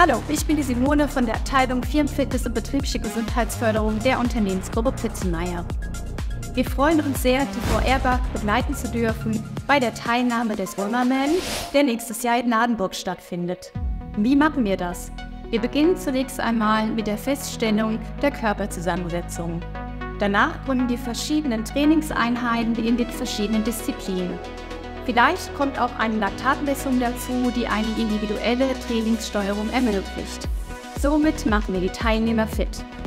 Hallo, ich bin die Simone von der Abteilung Firmenfitness und betriebliche Gesundheitsförderung der Unternehmensgruppe Plitzenmeyer. Wir freuen uns sehr, die Frau Erbach begleiten zu dürfen bei der Teilnahme des Römerman, der nächstes Jahr in Ladenburg stattfindet. Wie machen wir das? Wir beginnen zunächst einmal mit der Feststellung der Körperzusammensetzung. Danach kommen die verschiedenen Trainingseinheiten in den verschiedenen Disziplinen. Vielleicht kommt auch eine Laktatmessung dazu, die eine individuelle Trainingssteuerung ermöglicht. Somit machen wir die Teilnehmer fit.